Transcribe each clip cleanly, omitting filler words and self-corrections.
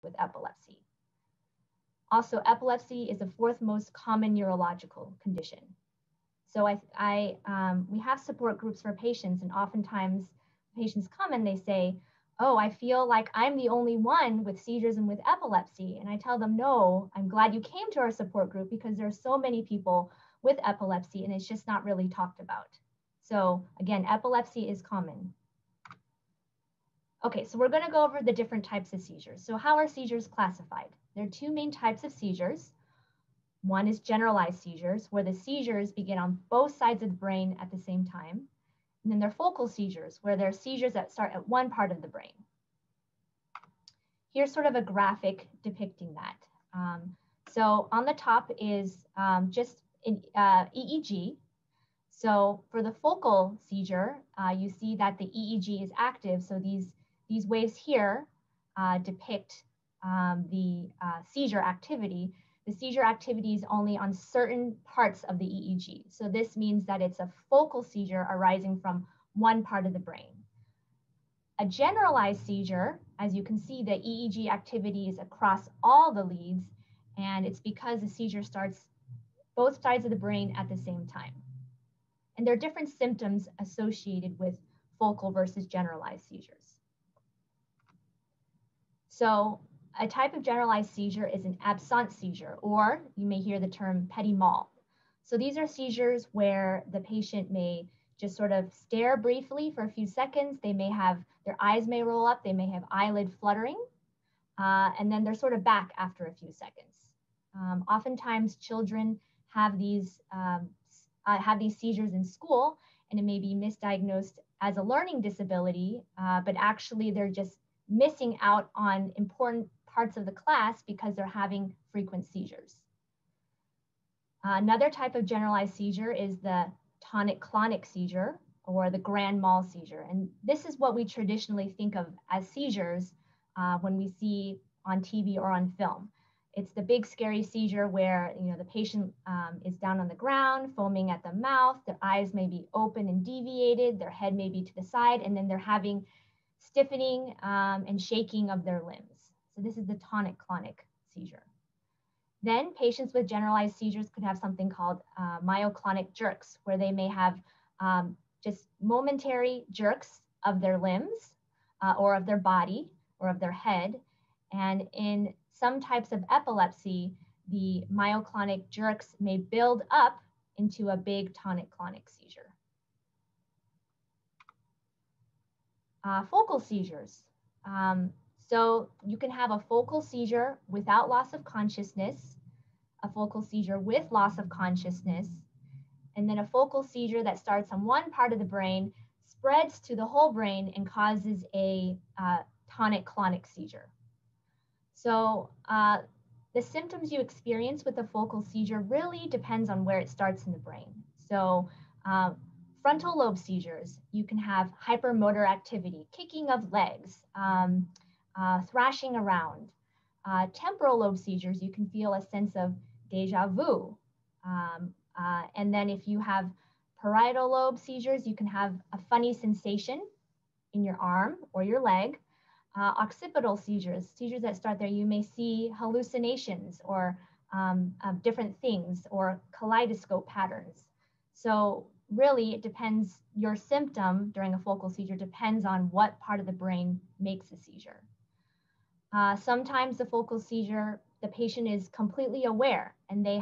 with epilepsy. Also, epilepsy is the fourth most common neurological condition. So we have support groups for patients, and oftentimes patients come and they say, oh, I feel like I'm the only one with seizures and with epilepsy. And I tell them, no, I'm glad you came to our support group because there are so many people with epilepsy and it's just not really talked about. So again, epilepsy is common. Okay, so we're going to go over the different types of seizures. So how are seizures classified? There are two main types of seizures. One is generalized seizures, where the seizures begin on both sides of the brain at the same time. And then there are focal seizures, where there are seizures that start at one part of the brain. Here's sort of a graphic depicting that. So on the top is just an EEG. So for the focal seizure, you see that the EEG is active. So these waves here depict the seizure activity. The seizure activity is only on certain parts of the EEG. So this means that it's a focal seizure arising from one part of the brain. A generalized seizure, as you can see, the EEG activity is across all the leads, and it's because the seizure starts both sides of the brain at the same time. And there are different symptoms associated with focal versus generalized seizures. So a type of generalized seizure is an absence seizure, or you may hear the term petit mal. So these are seizures where the patient may just sort of stare briefly for a few seconds. They may have, their eyes may roll up, they may have eyelid fluttering, and then they're sort of back after a few seconds. Oftentimes children have these seizures in school, and it may be misdiagnosed as a learning disability, but actually they're just missing out on important parts of the class because they're having frequent seizures. Another type of generalized seizure is the tonic-clonic seizure, or the grand mal seizure. And this is what we traditionally think of as seizures when we see on TV or on film. It's the big scary seizure where the patient is down on the ground, foaming at the mouth, their eyes may be open and deviated, their head may be to the side, and then they're having stiffening and shaking of their limbs. So this is the tonic-clonic seizure. Then patients with generalized seizures could have something called myoclonic jerks, where they may have just momentary jerks of their limbs or of their body or of their head. And in some types of epilepsy, the myoclonic jerks may build up into a big tonic-clonic seizure. Focal seizures. So you can have a focal seizure without loss of consciousness, a focal seizure with loss of consciousness, and then a focal seizure that starts on one part of the brain, spreads to the whole brain, and causes a tonic-clonic seizure. So the symptoms you experience with a focal seizure really depends on where it starts in the brain. So frontal lobe seizures, you can have hypermotor activity, kicking of legs, thrashing around. Temporal lobe seizures, you can feel a sense of deja vu. And then if you have parietal lobe seizures, you can have a funny sensation in your arm or your leg. Occipital seizures, seizures that start there, you may see hallucinations or different things or kaleidoscope patterns. So really it depends, your symptom during a focal seizure depends on what part of the brain makes a seizure. Sometimes the focal seizure, the patient is completely aware and they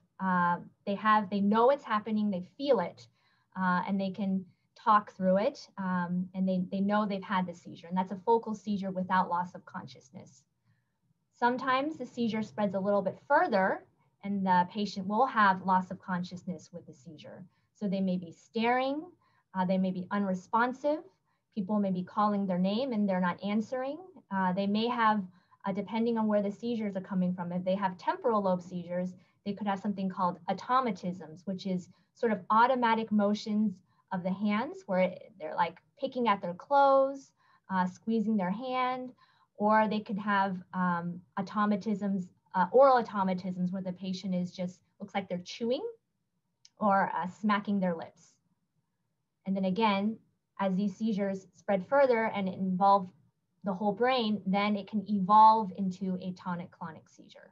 know it's happening, they feel it, and they can talk through it, and they know they've had the seizure, and that's a focal seizure without loss of consciousness. Sometimes the seizure spreads a little bit further and the patient will have loss of consciousness with the seizure. So they may be staring, they may be unresponsive, people may be calling their name and they're not answering. They may have, depending on where the seizures are coming from, if they have temporal lobe seizures, they could have something called automatisms, which is sort of automatic motions of the hands where they're like picking at their clothes, squeezing their hand, or they could have automatisms, oral automatisms where the patient is just, looks like they're chewing or smacking their lips. And then again, as these seizures spread further and involve the whole brain, then it can evolve into a tonic-clonic seizure.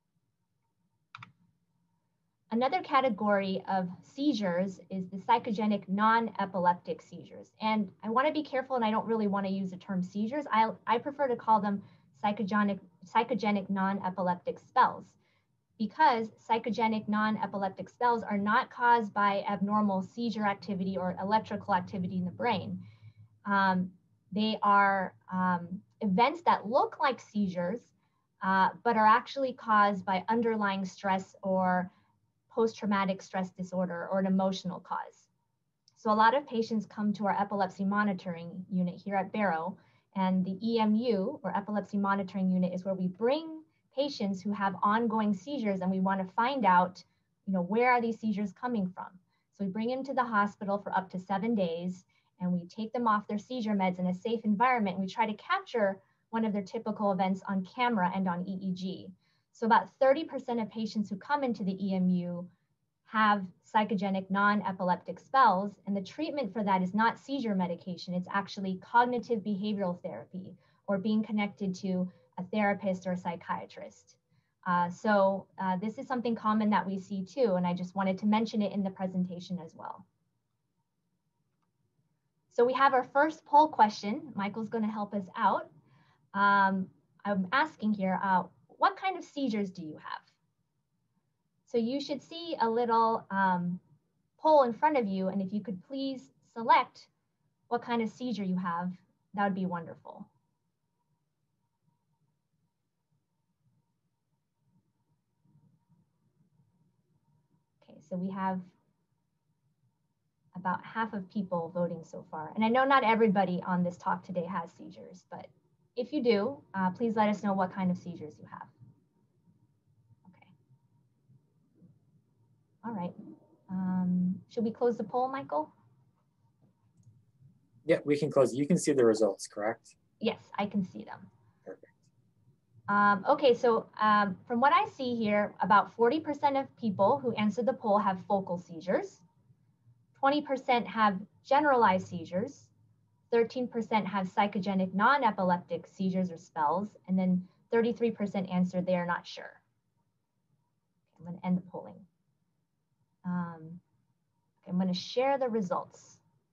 Another category of seizures is the psychogenic non-epileptic seizures. And I want to be careful, and I don't really want to use the term seizures. I prefer to call them psychogenic non-epileptic spells, because psychogenic non-epileptic spells are not caused by abnormal seizure activity or electrical activity in the brain. They are events that look like seizures, but are actually caused by underlying stress or post-traumatic stress disorder or an emotional cause. So a lot of patients come to our epilepsy monitoring unit here at Barrow, and the EMU, or epilepsy monitoring unit, is where we bring patients who have ongoing seizures, and we want to find out, where are these seizures coming from? So we bring them to the hospital for up to 7 days, and we take them off their seizure meds in a safe environment, and we try to capture one of their typical events on camera and on EEG. So about 30% of patients who come into the EMU have psychogenic non-epileptic spells, and the treatment for that is not seizure medication. It's actually cognitive behavioral therapy, or being connected to a therapist or a psychiatrist. So this is something common that we see too, and I just wanted to mention it in the presentation as well. So we have our first poll question. Michael's going to help us out. I'm asking here, what kind of seizures do you have? So you should see a little poll in front of you, and if you could please select what kind of seizure you have, that would be wonderful. Okay, so we have about half of people voting so far. And I know not everybody on this talk today has seizures, but if you do, please let us know what kind of seizures you have. Okay. All right. Should we close the poll, Michael? Yeah, we can close. You can see the results, correct? Yes, I can see them. Perfect. Okay, so from what I see here, about 40% of people who answered the poll have focal seizures. 20% have generalized seizures. 13% have psychogenic non-epileptic seizures or spells, and then 33% answered they are not sure. Okay, I'm going to end the polling. I'm going to share the results.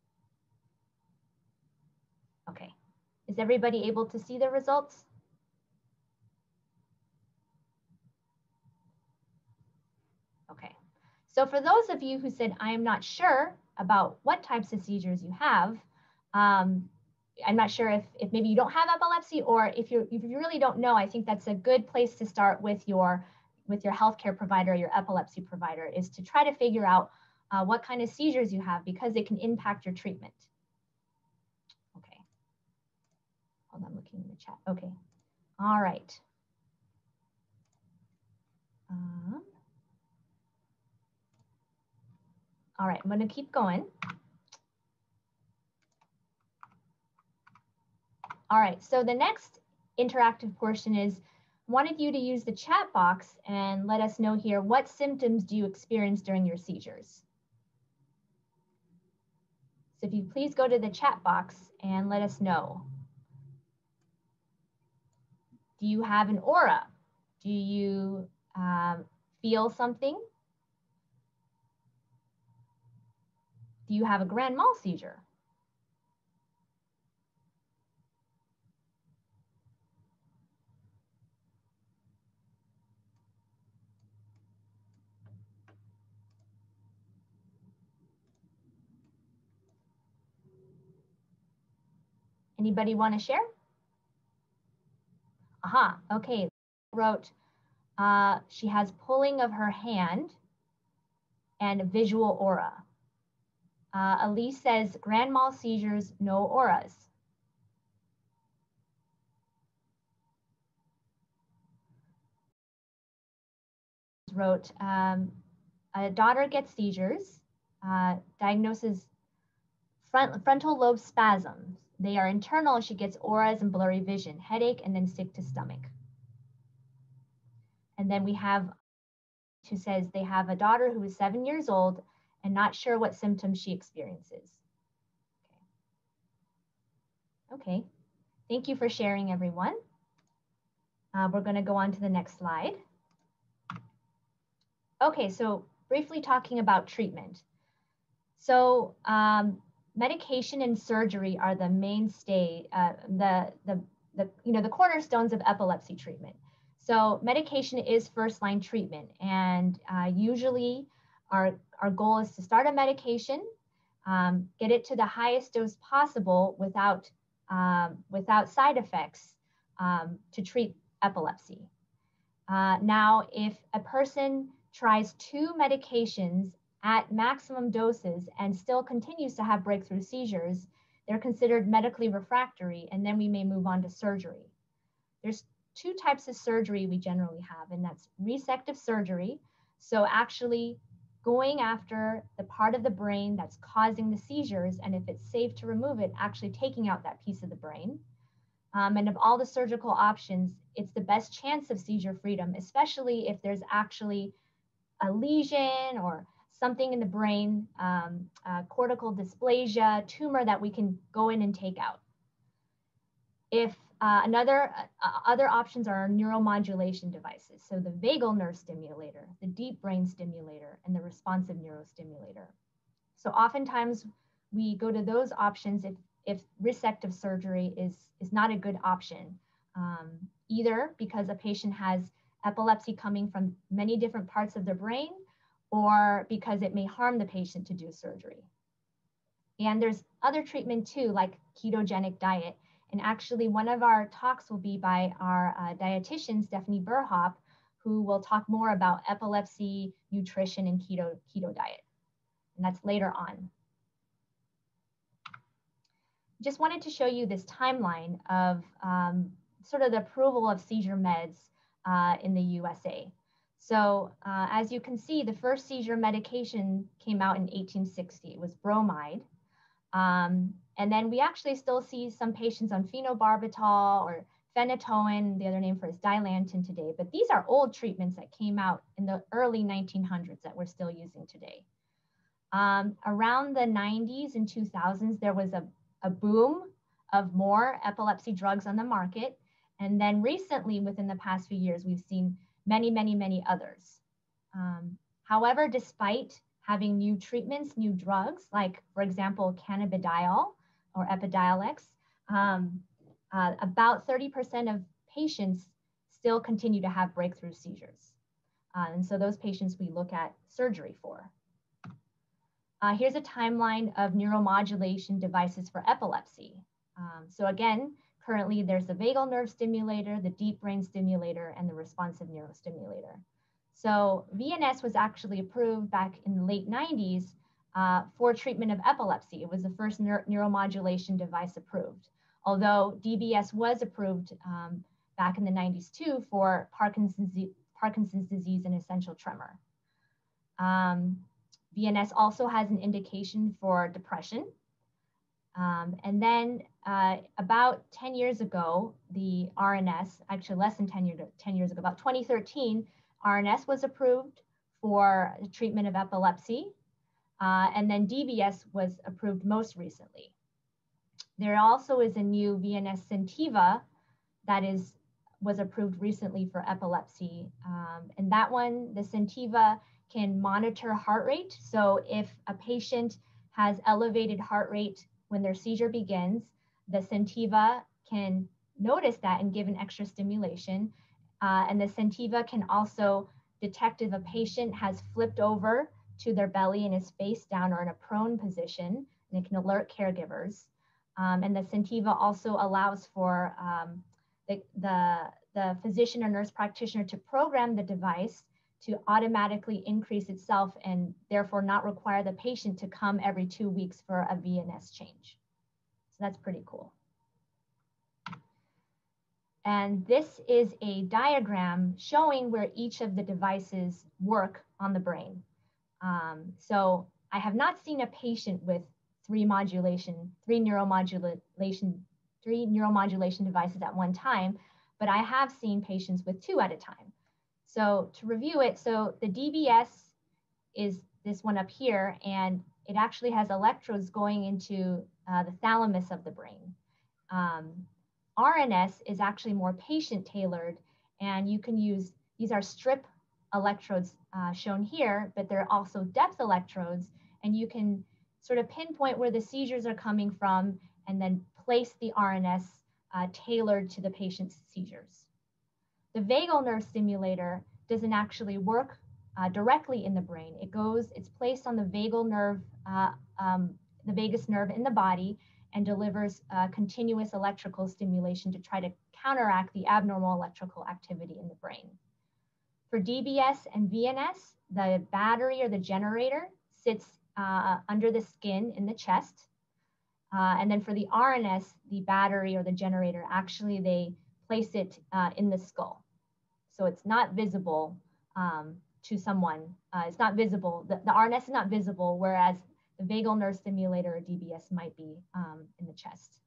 Okay, is everybody able to see the results? Okay, so for those of you who said, I am not sure about what types of seizures you have, I'm not sure if maybe you don't have epilepsy, or if you really don't know, I think that's a good place to start with your healthcare provider, your epilepsy provider, is to try to figure out what kind of seizures you have, because it can impact your treatment. Okay. Hold on, I'm looking in the chat. Okay. All right. All right, I'm going to keep going. All right, so the next interactive portion is, I wanted you to use the chat box and let us know here, what symptoms do you experience during your seizures? So if you please go to the chat box and let us know. Do you have an aura? Do you feel something? Do you have a grand mal seizure? Anybody want to share? Aha, okay. Wrote, she has pulling of her hand and visual aura. Elise says, grand mal seizures, no auras. Wrote, a daughter gets seizures, diagnosis frontal lobe spasms. They are internal. She gets auras and blurry vision, headache, and then sick to stomach. And then we have who says they have a daughter who is 7 years old and not sure what symptoms she experiences. Okay. Thank you for sharing, everyone. We're going to go on to the next slide. Okay, so briefly talking about treatment. So medication and surgery are the mainstay, the cornerstones of epilepsy treatment. So medication is first-line treatment, and usually our goal is to start a medication, get it to the highest dose possible without side effects to treat epilepsy. Now, if a person tries 2 medications at maximum doses and still continues to have breakthrough seizures, they're considered medically refractory, and then we may move on to surgery. There's 2 types of surgery we generally have, and that's resective surgery. So actually going after the part of the brain that's causing the seizures, and if it's safe to remove it, actually taking out that piece of the brain. And of all the surgical options, it's the best chance of seizure freedom, especially if there's actually a lesion or something in the brain, cortical dysplasia, tumor that we can go in and take out. If other options are neuromodulation devices, so the vagal nerve stimulator, the deep brain stimulator, and the responsive neurostimulator. So oftentimes we go to those options if resective surgery is not a good option, either because a patient has epilepsy coming from many different parts of the brain, or because it may harm the patient to do surgery. And there's other treatment too, like ketogenic diet. And actually one of our talks will be by our dietitian, Stephanie Burhop, who will talk more about epilepsy, nutrition, and keto diet. And that's later on. Just wanted to show you this timeline of sort of the approval of seizure meds in the USA. So as you can see, the first seizure medication came out in 1860. It was bromide. And then we actually still see some patients on phenobarbital or phenytoin, the other name for it is Dilantin today. But these are old treatments that came out in the early 1900s that we're still using today. Around the 90s and 2000s, there was a boom of more epilepsy drugs on the market. And then recently, within the past few years, we've seen many, many, many others. However, despite having new treatments, new drugs, like, for example, cannabidiol or Epidiolex, about 30% of patients still continue to have breakthrough seizures. And so those patients we look at surgery for. Here's a timeline of neuromodulation devices for epilepsy. So again, currently there's the vagal nerve stimulator, the deep brain stimulator, and the responsive neurostimulator. So VNS was actually approved back in the late 90s for treatment of epilepsy. It was the first neuromodulation device approved, although DBS was approved back in the 90s too for Parkinson's disease and essential tremor. VNS also has an indication for depression. And then about 10 years ago, the RNS, actually less than 10 years ago, about 2013, RNS was approved for the treatment of epilepsy. And then DBS was approved most recently. There also is a new VNS Sentiva that was approved recently for epilepsy. And that one, the Sentiva, can monitor heart rate. So if a patient has elevated heart rate when their seizure begins, the Sentiva can notice that and give an extra stimulation. And the Sentiva can also detect if a patient has flipped over to their belly and is face down or in a prone position, and it can alert caregivers. And the Sentiva also allows for the physician or nurse practitioner to program the device to automatically increase itself and therefore not require the patient to come every 2 weeks for a VNS change. So that's pretty cool. And this is a diagram showing where each of the devices work on the brain. So I have not seen a patient with three neuromodulation devices at one time, but I have seen patients with 2 at a time. So to review it, so the DBS is this one up here, and it actually has electrodes going into the thalamus of the brain. RNS is actually more patient tailored, and you can use, these are strip electrodes shown here, but they're also depth electrodes, and you can sort of pinpoint where the seizures are coming from and then place the RNS tailored to the patient's seizures. The vagal nerve stimulator doesn't actually work directly in the brain. It's placed on the vagal nerve, the vagus nerve in the body, and delivers continuous electrical stimulation to try to counteract the abnormal electrical activity in the brain. For DBS and VNS, the battery or the generator sits under the skin in the chest. And then for the RNS, the battery or the generator, actually they place it in the skull. So it's not visible to someone. It's not visible. The RNS is not visible, whereas the vagal nerve stimulator or DBS might be in the chest.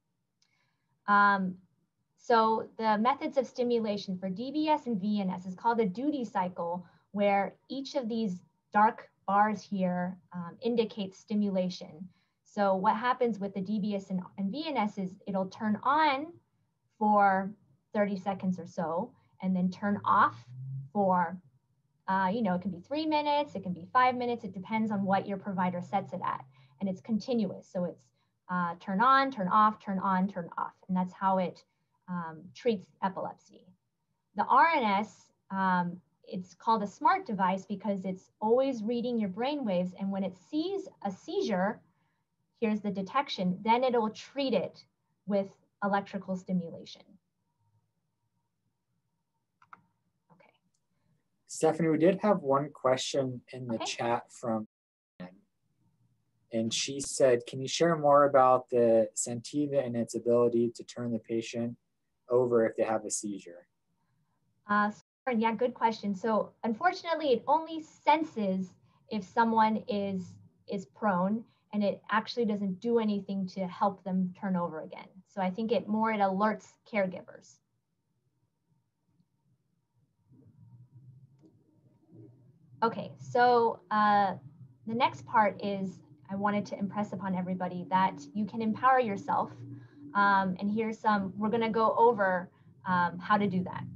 So the methods of stimulation for DBS and VNS is called a duty cycle, where each of these dark bars here indicates stimulation. So what happens with the DBS and VNS is it'll turn on for 30 seconds or so, and then turn off for, it can be 3 minutes, it can be 5 minutes, it depends on what your provider sets it at. And it's continuous, so it's turn on, turn off, turn on, turn off. And that's how it treats epilepsy. The RNS, it's called a smart device because it's always reading your brain waves, and when it sees a seizure, here's the detection, then it'll treat it with electrical stimulation. Okay. Stephanie, we did have one question in the chat from Anne, and she said, can you share more about the Sentiva and its ability to turn the patient over if they have a seizure? Yeah, good question. So unfortunately, it only senses if someone is prone, and it actually doesn't do anything to help them turn over again. So I think it alerts caregivers. Okay, so the next part is I wanted to impress upon everybody that you can empower yourself. And here's we're gonna go over how to do that.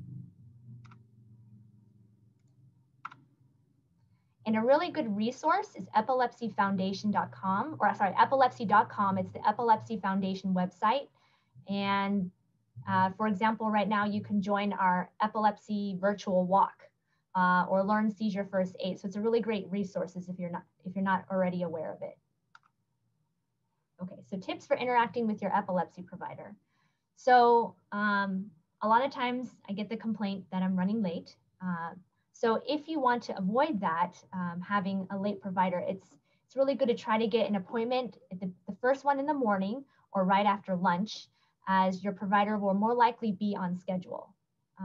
And a really good resource is epilepsyfoundation.com, or sorry, epilepsy.com. It's the Epilepsy Foundation website. And for example, right now you can join our epilepsy virtual walk or learn seizure first aid. So it's a really great resource if you're not already aware of it. Okay, so tips for interacting with your epilepsy provider. So a lot of times I get the complaint that I'm running late. So if you want to avoid that, having a late provider, it's really good to try to get an appointment at the first one in the morning or right after lunch, as your provider will more likely be on schedule.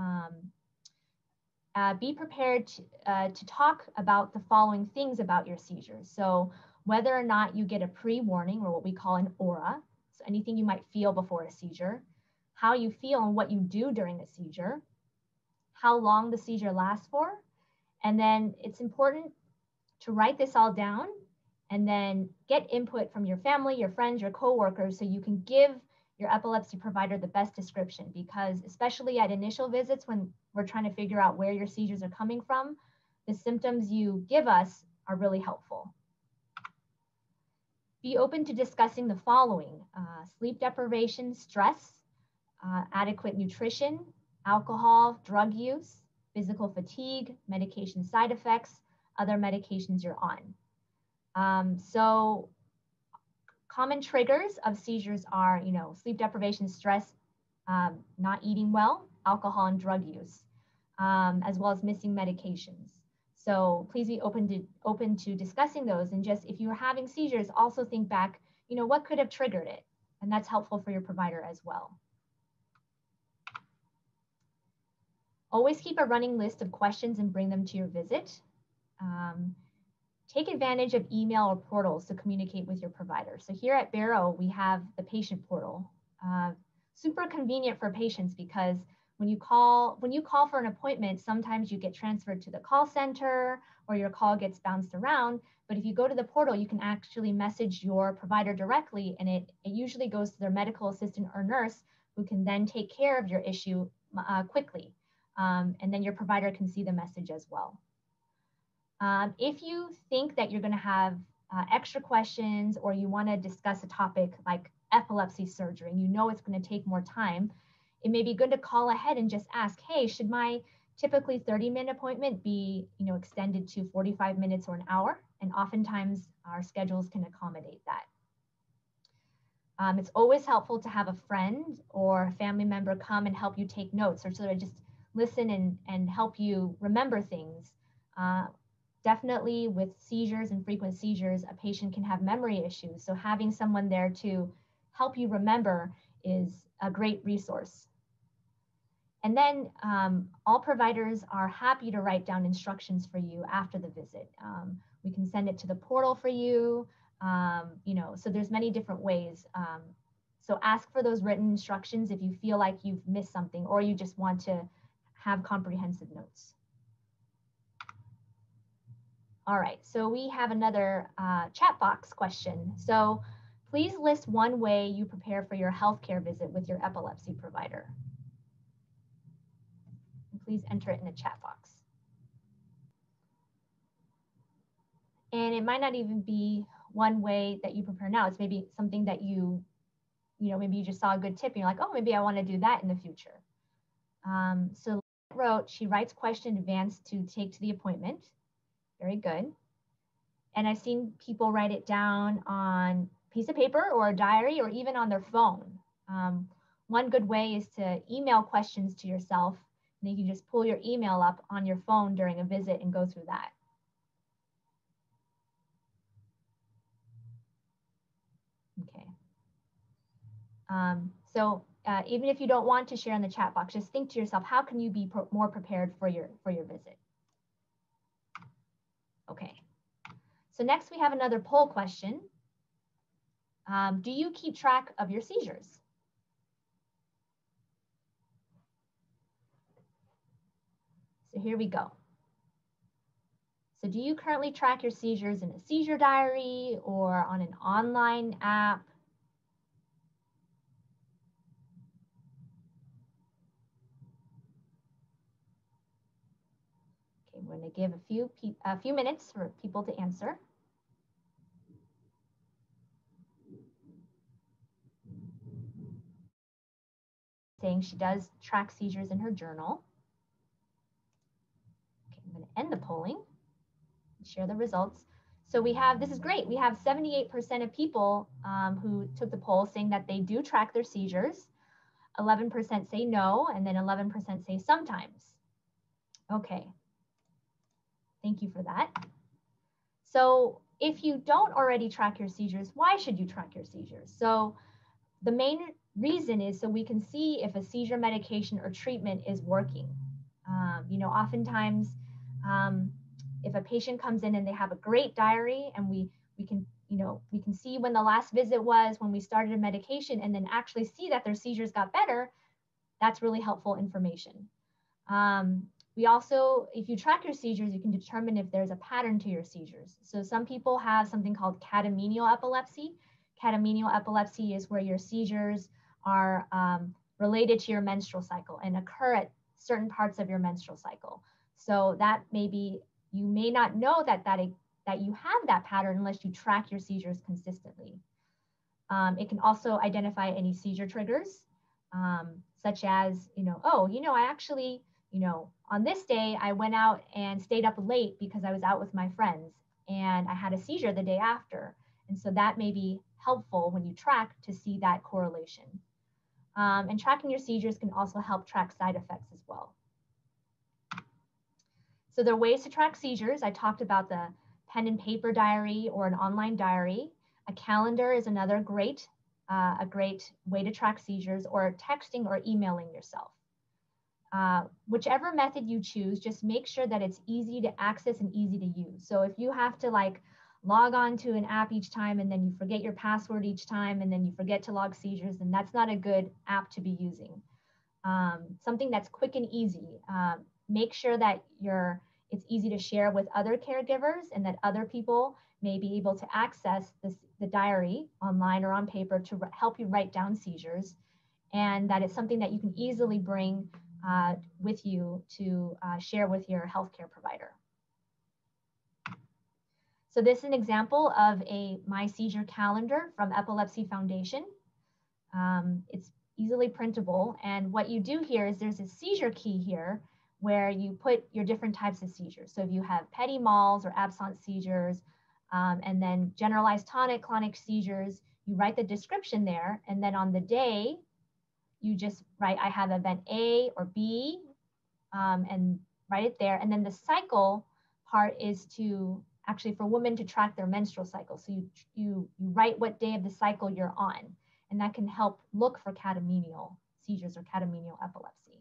Be prepared to talk about the following things about your seizures. So whether or not you get a pre-warning, or what we call an aura, so anything you might feel before a seizure, how you feel and what you do during a seizure, how long the seizure lasts for, and then it's important to write this all down and then get input from your family, your friends, your coworkers, so you can give your epilepsy provider the best description, because especially at initial visits when we're trying to figure out where your seizures are coming from, the symptoms you give us are really helpful. Be open to discussing the following: sleep deprivation, stress, adequate nutrition, alcohol, drug use, physical fatigue, medication side effects, other medications you're on. So common triggers of seizures are, sleep deprivation, stress, not eating well, alcohol and drug use, as well as missing medications. So please be open to discussing those, and just if you're having seizures, also think back, what could have triggered it? And that's helpful for your provider as well. Always keep a running list of questions and bring them to your visit. Take advantage of email or portals to communicate with your provider. So here at Barrow, we have the patient portal. Super convenient for patients, because when you call for an appointment, sometimes you get transferred to the call center or your call gets bounced around. But if you go to the portal, you can actually message your provider directly, and it usually goes to their medical assistant or nurse who can then take care of your issue quickly. And then your provider can see the message as well. If you think that you're going to have extra questions, or you want to discuss a topic like epilepsy surgery, and you know it's going to take more time, it may be good to call ahead and just ask, hey, should my typically 30-minute appointment be extended to 45 minutes or an hour? And oftentimes our schedules can accommodate that. It's always helpful to have a friend or a family member come and help you take notes, or sort of just listen and help you remember things. Definitely with seizures and frequent seizures, a patient can have memory issues. So having someone there to help you remember is a great resource. And then all providers are happy to write down instructions for you after the visit. We can send it to the portal for you. So there's many different ways. So ask for those written instructions if you feel like you've missed something, or you just want to have comprehensive notes. All right, so we have another chat box question. So please list one way you prepare for your healthcare visit with your epilepsy provider. And please enter it in the chat box. And it might not even be one way that you prepare now. It's maybe something that maybe you just saw a good tip and you're like, oh, maybe I want to do that in the future. So she writes question in advance to take to the appointment. Very good. And I've seen people write it down on a piece of paper or a diary, or even on their phone. One good way is to email questions to yourself, and you can just pull your email up on your phone during a visit and go through that. Okay. Even if you don't want to share in the chat box, just think to yourself, how can you be more prepared for your visit? Okay. So next we have another poll question. Do you keep track of your seizures? So here we go. So do you currently track your seizures in a seizure diary or on an online app? Okay, we're going to give a few minutes for people to answer. Saying she does track seizures in her journal. Okay, I'm going to end the polling and share the results. So this is great. We have 78% of people who took the poll saying that they do track their seizures. 11% say no, and then 11% say sometimes. Okay, thank you for that. So if you don't already track your seizures, why should you track your seizures? So the main reason is so we can see if a seizure medication or treatment is working. Oftentimes, if a patient comes in and they have a great diary, and we can see when the last visit was, when we started a medication, and then actually see that their seizures got better, that's really helpful information. We also, if you track your seizures, you can determine if there's a pattern to your seizures. So some people have something called catamenial epilepsy. Catamenial epilepsy is where your seizures are related to your menstrual cycle and occur at certain parts of your menstrual cycle. So that you may not know that you have that pattern unless you track your seizures consistently. It can also identify any seizure triggers, such as, I actually, on this day, I went out and stayed up late because I was out with my friends and I had a seizure the day after. And so that may be helpful when you track to see that correlation. And tracking your seizures can also help track side effects as well. So there are ways to track seizures. I talked about the pen and paper diary or an online diary. A calendar is another a great way to track seizures, or texting or emailing yourself. Whichever method you choose, just make sure that it's easy to access and easy to use. So if you have to log on to an app each time and then you forget your password each time and then you forget to log seizures, then that's not a good app to be using. Something that's quick and easy. Make sure that it's easy to share with other caregivers and that other people may be able to access the diary online or on paper to help you write down seizures. and that it's something that you can easily bring with you to share with your healthcare provider. So this is an example of a My Seizure calendar from Epilepsy Foundation. It's easily printable, and what you do here is there's a seizure key here where you put your different types of seizures. So if you have petit mals or absence seizures, and then generalized tonic-clonic seizures, you write the description there, and then on the day, you just write, I have event A or B, and write it there. And then the cycle part is to actually for women to track their menstrual cycle. So you write what day of the cycle you're on, and that can help look for catamenial seizures or catamenial epilepsy.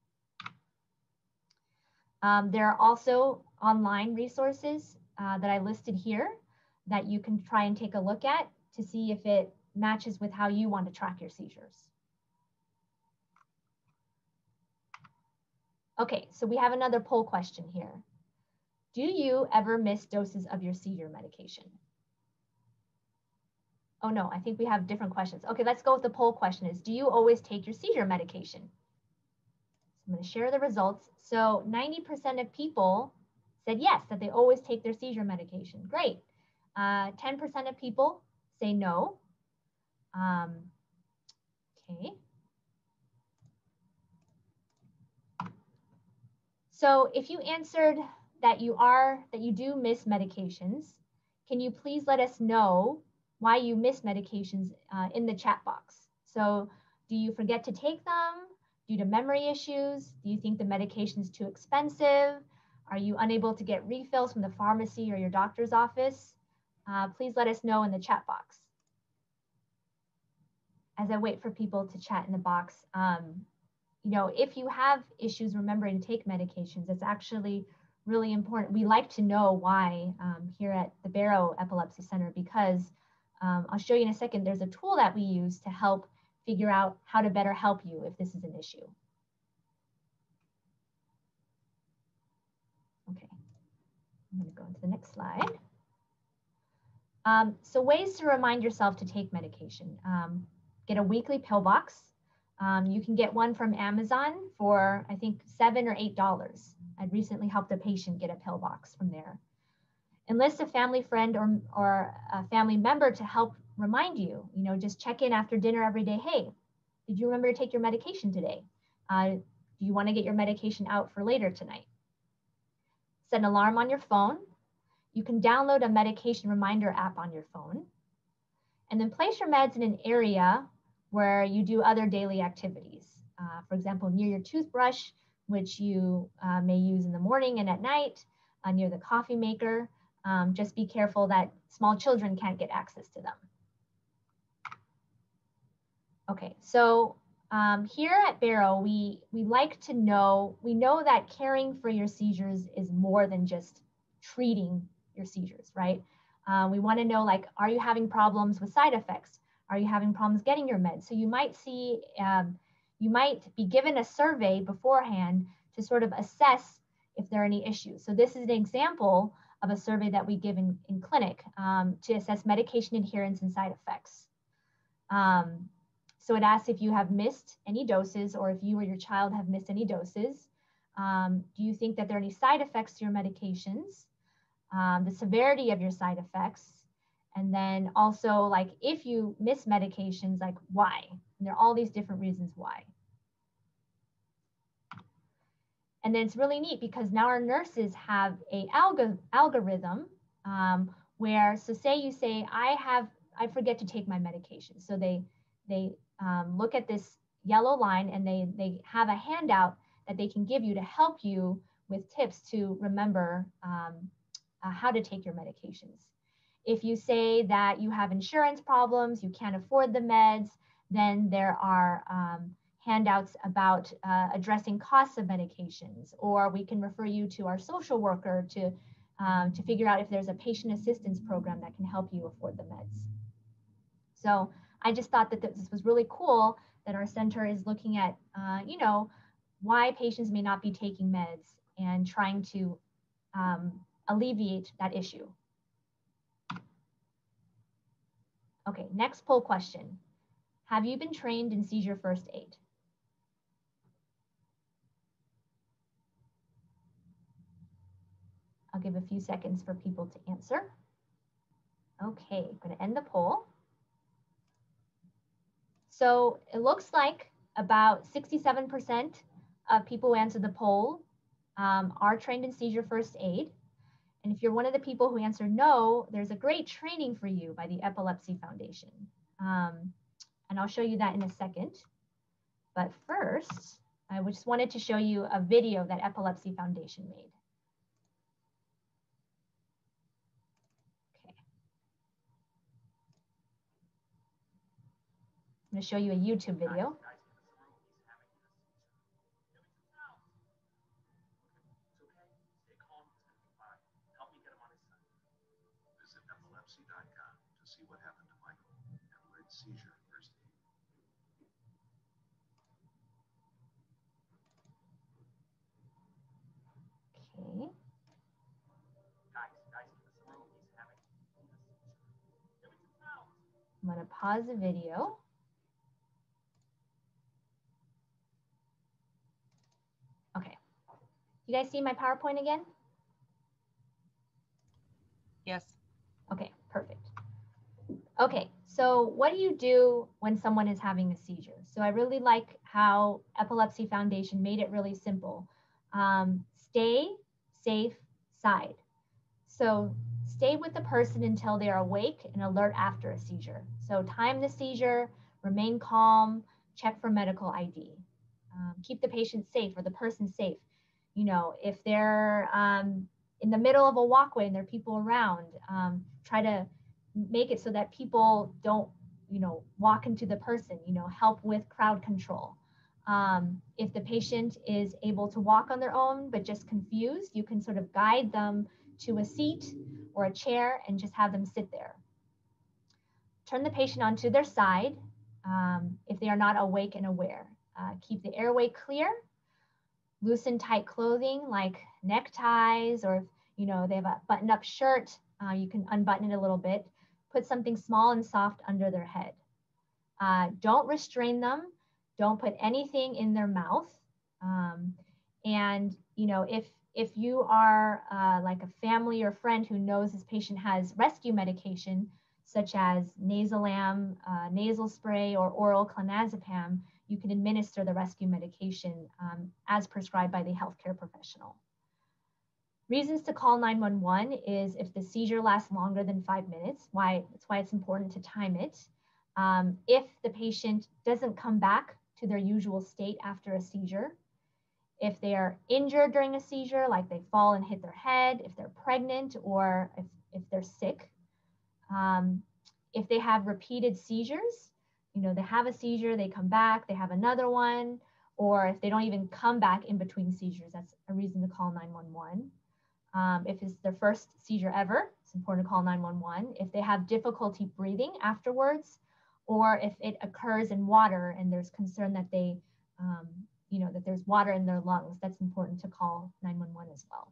There are also online resources that I listed here that you can try and take a look at to see if it matches with how you want to track your seizures. Okay, so we have another poll question here. Do you ever miss doses of your seizure medication? Oh no, I think we have different questions. Okay, let's go with the poll question is, do you always take your seizure medication? So I'm going to share the results. So 90% of people said yes, that they always take their seizure medication. Great. 10% of people say no. Okay. So if you answered that you do miss medications, can you please let us know why you miss medications in the chat box? So do you forget to take them due to memory issues? Do you think the medication is too expensive? Are you unable to get refills from the pharmacy or your doctor's office? Please let us know in the chat box. As I wait for people to chat in the box, you know, if you have issues remembering to take medications, it's actually really important. We like to know why here at the Barrow Epilepsy Center, because I'll show you in a second, there's a tool that we use to help figure out how to better help you if this is an issue. Okay, I'm going to go into the next slide. So ways to remind yourself to take medication. Get a weekly pill box. You can get one from Amazon for, I think, $7 or $8. I'd recently helped a patient get a pill box from there. Enlist a family friend or a family member to help remind you. You know, just check in after dinner every day. Hey, did you remember to take your medication today? Do you want to get your medication out for later tonight? Set an alarm on your phone. You can download a medication reminder app on your phone. And then place your meds in an area where you do other daily activities. For example, near your toothbrush, which you may use in the morning and at night, near the coffee maker. Just be careful that small children can't get access to them. Okay, so here at Barrow, we like to know, we know that caring for your seizures is more than just treating your seizures, right? We want to know, like, are you having problems with side effects? Are you having problems getting your meds? So you might see, you might be given a survey beforehand to sort of assess if there are any issues. So this is an example of a survey that we give in clinic to assess medication adherence and side effects. So it asks if you have missed any doses or if you or your child have missed any doses. Do you think that there are any side effects to your medications? The severity of your side effects. And then also, like, if you miss medications, like, why? And there are all these different reasons why. And then it's really neat because now our nurses have a algorithm where, so say you say, I forget to take my medication. So they look at this yellow line and they have a handout that they can give you to help you with tips to remember how to take your medications. If you say that you have insurance problems, you can't afford the meds, then there are handouts about addressing costs of medications, or we can refer you to our social worker to figure out if there's a patient assistance program that can help you afford the meds. So I just thought that this was really cool that our center is looking at, you know, why patients may not be taking meds and trying to alleviate that issue. Okay, next poll question. Have you been trained in seizure first aid? I'll give a few seconds for people to answer. Okay, I'm going to end the poll. So it looks like about 67% of people who answered the poll are trained in seizure first aid. And if you're one of the people who answered no, there's a great training for you by the Epilepsy Foundation. And I'll show you that in a second. But first, I just wanted to show you a video that Epilepsy Foundation made. Okay. I'm going to show you a YouTube video. Epilepsy.com to see what happened to Michael and learn seizure first aid. Okay. I'm going to pause the video. Okay. You guys see my PowerPoint again? Yes. Okay, perfect. Okay, so what do you do when someone is having a seizure? So I really like how Epilepsy Foundation made it really simple. Stay safe side. So stay with the person until they are awake and alert after a seizure. So time the seizure, remain calm, check for medical ID. Keep the patient safe or the person safe. You know, if they're in the middle of a walkway and there are people around, try to make it so that people don't, you know, walk into the person, you know, help with crowd control. If the patient is able to walk on their own, but just confused, you can sort of guide them to a seat or a chair and just have them sit there. Turn the patient onto their side if they are not awake and aware. Keep the airway clear. Loosen tight clothing like neckties, or if you know they have a button-up shirt, you can unbutton it a little bit. Put something small and soft under their head. Don't restrain them. Don't put anything in their mouth. And you know, if you are like a family or friend who knows this patient has rescue medication, such as Nasolam, nasal spray, or oral clonazepam, you can administer the rescue medication as prescribed by the healthcare professional. Reasons to call 911 is if the seizure lasts longer than 5 minutes. That's why it's important to time it. If the patient doesn't come back to their usual state after a seizure, if they are injured during a seizure, like they fall and hit their head, if they're pregnant, or if they're sick, if they have repeated seizures, you know, they have a seizure, they come back, they have another one, or if they don't even come back in between seizures, that's a reason to call 911. If it's their first seizure ever, it's important to call 911. If they have difficulty breathing afterwards, or if it occurs in water and there's concern that they, you know, that there's water in their lungs, that's important to call 911 as well.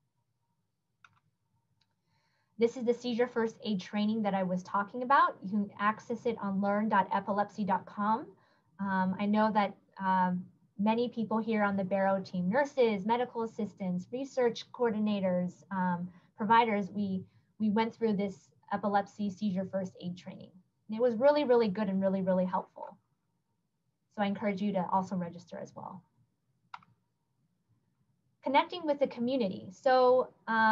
This is the seizure first aid training that I was talking about. You can access it on learn.epilepsy.com. I know that many people here on the Barrow team, nurses, medical assistants, research coordinators, providers, we went through this epilepsy seizure first aid training. And it was really, really good and really, really helpful. So I encourage you to also register as well. Connecting with the community. So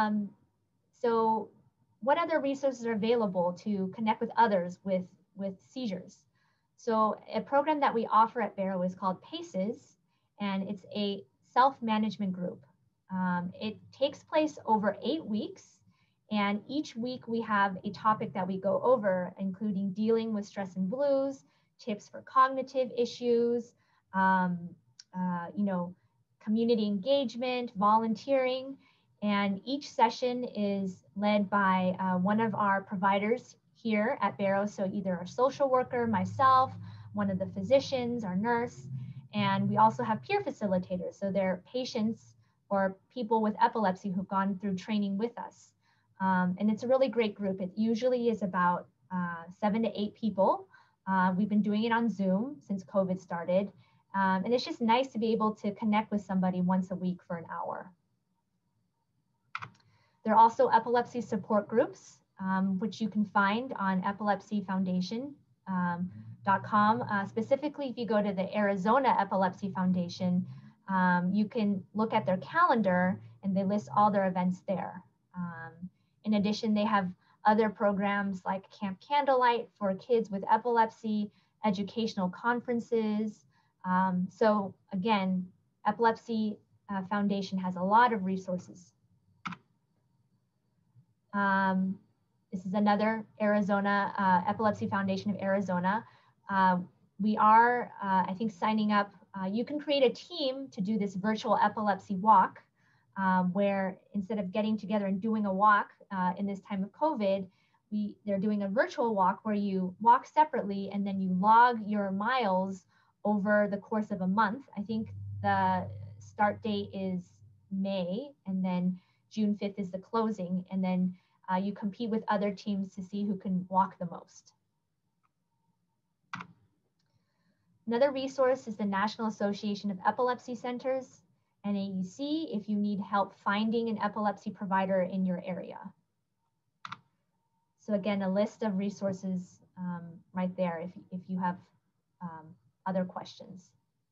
what other resources are available to connect with others with seizures? So a program that we offer at Barrow is called PACES, and it's a self-management group. It takes place over 8 weeks, and each week we have a topic that we go over, including dealing with stress and blues, tips for cognitive issues, you know, community engagement, volunteering, and each session is led by one of our providers here at Barrow. So either our social worker, myself, one of the physicians, our nurse, and we also have peer facilitators. So they're patients or people with epilepsy who've gone through training with us. And it's a really great group. It usually is about 7 to 8 people. We've been doing it on Zoom since COVID started. And it's just nice to be able to connect with somebody once a week for an hour. There are also epilepsy support groups, which you can find on epilepsyfoundation.com. Specifically, if you go to the Arizona Epilepsy Foundation, you can look at their calendar and they list all their events there. In addition, they have other programs like Camp Candlelight for kids with epilepsy, educational conferences. So again, Epilepsy Foundation has a lot of resources. This is another Arizona, Epilepsy Foundation of Arizona. We are, I think, signing up. You can create a team to do this virtual epilepsy walk, where instead of getting together and doing a walk in this time of COVID, they're doing a virtual walk where you walk separately and then you log your miles over the course of a month. I think the start date is May, and then June 5th is the closing, and then you compete with other teams to see who can walk the most. Another resource is the National Association of Epilepsy Centers, NAEC, if you need help finding an epilepsy provider in your area. So again, a list of resources right there if you have other questions.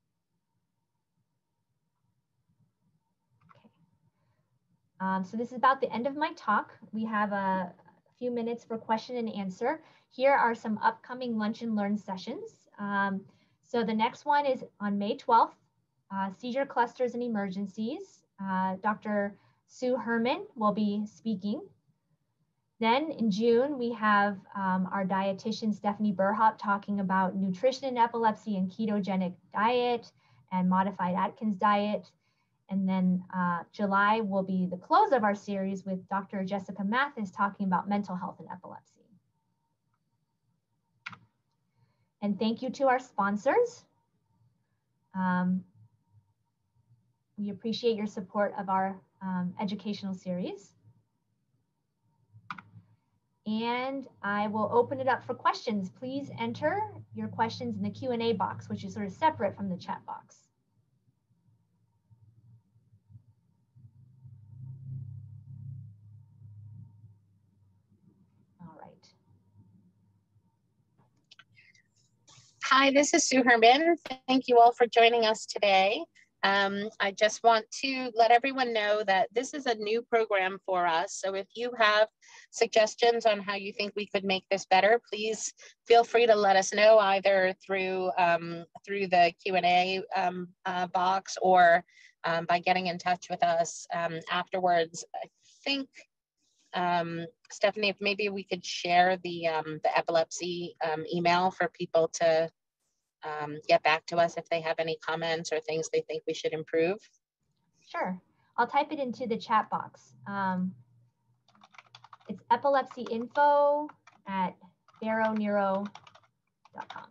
So this is about the end of my talk. We have a few minutes for question and answer. Here are some upcoming Lunch and Learn sessions. So the next one is on May 12th, seizure clusters and emergencies. Dr. Sue Herman will be speaking. Then in June, we have our dietitian, Stephanie Burhop, talking about nutrition in epilepsy and ketogenic diet and modified Atkins diet. And then July will be the close of our series with Dr. Jessica Mathis talking about mental health and epilepsy. And thank you to our sponsors. We appreciate your support of our educational series. And I will open it up for questions. Please enter your questions in the Q&A box, which is sort of separate from the chat box. All right. Hi, this is Sue Herman. Thank you all for joining us today. I just want to let everyone know that this is a new program for us. So if you have suggestions on how you think we could make this better, please feel free to let us know either through the Q&A box or by getting in touch with us afterwards. I think, Stephanie, if maybe we could share the epilepsy email for people to get back to us if they have any comments or things they think we should improve. Sure, I'll type it into the chat box. It's epilepsyinfo@barrowneuro.com.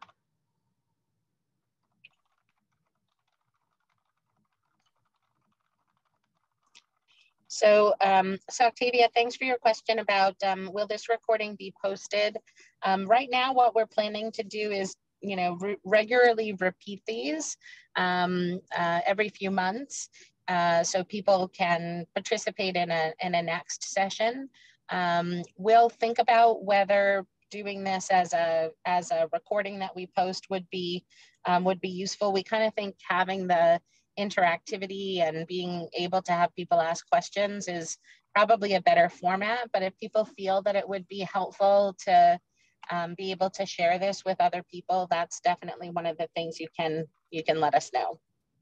So Octavia, thanks for your question about will this recording be posted? Right now, what we're planning to do is regularly repeat these every few months so people can participate in a next session. We'll think about whether doing this as a recording that we post would be useful. We kind of think having the interactivity and being able to have people ask questions is probably a better format, but if people feel that it would be helpful to be able to share this with other people, that's definitely one of the things you can let us know.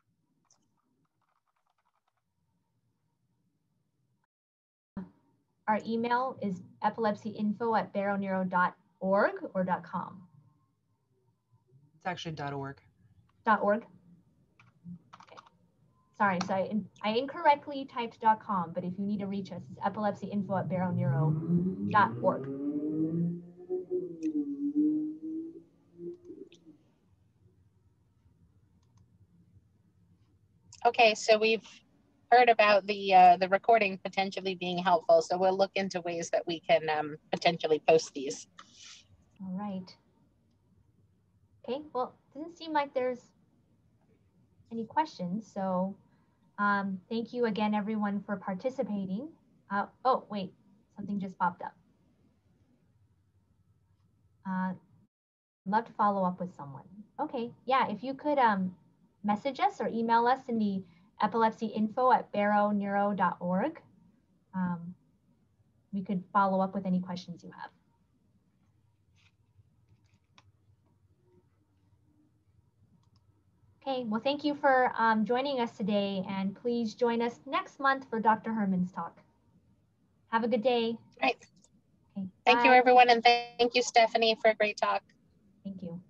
Our email is epilepsyinfo@barrowneuro.org or .com. It's actually .org. .org. Okay. Sorry, so I incorrectly typed .com, but if you need to reach us, it's epilepsyinfo@barrowneuro.org. Okay, so we've heard about the recording potentially being helpful, so we'll look into ways that we can potentially post these. All right. Okay, well, it doesn't seem like there's any questions. So thank you again, everyone, for participating. Oh, wait, something just popped up. I'd love to follow up with someone. Okay, yeah, if you could message us or email us in the epilepsyinfo@barrowneuro.org. We could follow up with any questions you have. Okay, well, thank you for joining us today, and please join us next month for Dr. Herman's talk. Have a good day. Right. Okay, Thank you, bye. everyone, and thank you, Stephanie, for a great talk. Thank you.